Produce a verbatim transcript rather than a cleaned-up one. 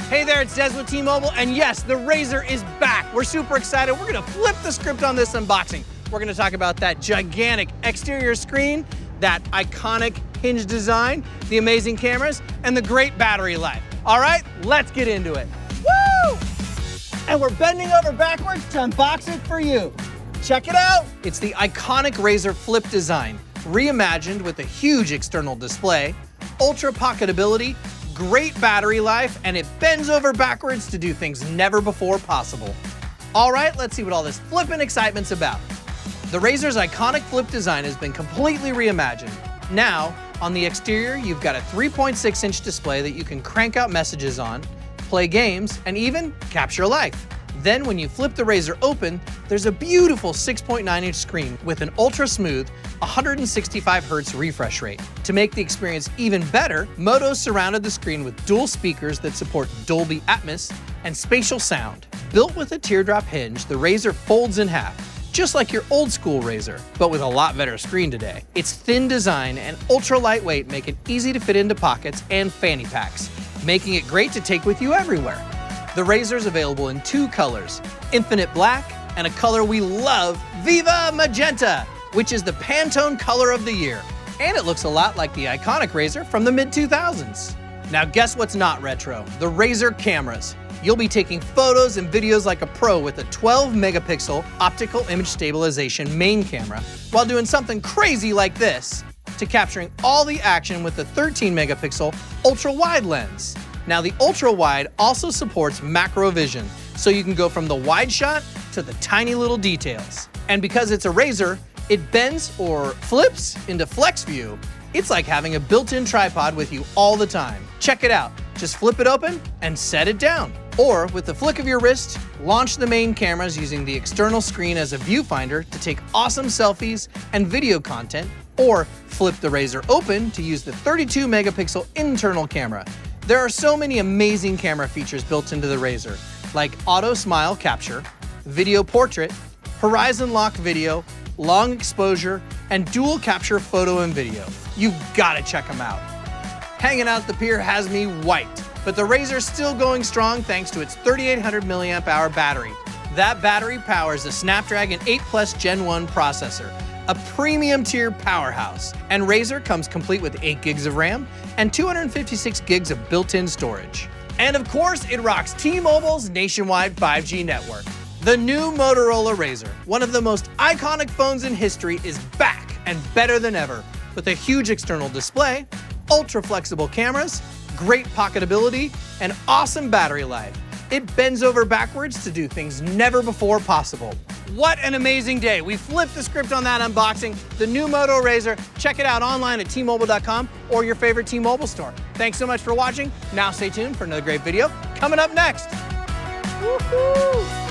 Hey there, it's Des with T-Mobile, and yes, the Razr is back. We're super excited. We're gonna flip the script on this unboxing. We're gonna talk about that gigantic exterior screen, that iconic hinge design, the amazing cameras, and the great battery life. All right, let's get into it. Woo! And we're bending over backwards to unbox it for you. Check it out. It's the iconic Razr flip design, reimagined with a huge external display, ultra pocketability, great battery life, and it bends over backwards to do things never before possible. All right, let's see what all this flippin' excitement's about. The Razr's iconic flip design has been completely reimagined. Now, on the exterior, you've got a three point six inch display that you can crank out messages on, play games, and even capture life. Then when you flip the Razr open, there's a beautiful six point nine inch screen with an ultra smooth one hundred sixty-five hertz refresh rate. To make the experience even better, Moto surrounded the screen with dual speakers that support Dolby Atmos and spatial sound. Built with a teardrop hinge, the Razr folds in half, just like your old school Razr, but with a lot better screen today. Its thin design and ultra lightweight make it easy to fit into pockets and fanny packs, making it great to take with you everywhere. The Razr is available in two colors, Infinite Black and a color we love, Viva Magenta, which is the Pantone color of the year. And it looks a lot like the iconic Razr from the mid two thousands. Now guess what's not retro? The Razr cameras. You'll be taking photos and videos like a pro with a twelve megapixel optical image stabilization main camera, while doing something crazy like this, to capturing all the action with the thirteen megapixel ultra wide lens. Now the ultra wide also supports macro vision, so you can go from the wide shot to the tiny little details. And because it's a Razr, it bends or flips into flex view. It's like having a built-in tripod with you all the time. Check it out. Just flip it open and set it down. Or with the flick of your wrist, launch the main cameras using the external screen as a viewfinder to take awesome selfies and video content, or flip the Razr open to use the thirty-two megapixel internal camera. There are so many amazing camera features built into the Razr, like auto smile capture, video portrait, horizon lock video, long exposure, and dual capture photo and video. You've gotta check them out. Hanging out at the pier has me wiped, but the Razr's still going strong thanks to its thirty-eight hundred milliamp hour battery. That battery powers the Snapdragon eight plus Gen one processor, a premium tier powerhouse. And Razr comes complete with eight gigs of RAM and two hundred fifty-six gigs of built-in storage. And of course, it rocks T-Mobile's nationwide five G network. The new Motorola Razr, one of the most iconic phones in history, is back and better than ever, with a huge external display, ultra flexible cameras, great pocketability, and awesome battery life. It bends over backwards to do things never before possible. What an amazing day. We flipped the script on that unboxing. The new Moto Razr. Check it out online at T Mobile dot com or your favorite T-Mobile store. Thanks so much for watching. Now stay tuned for another great video coming up next. Woohoo!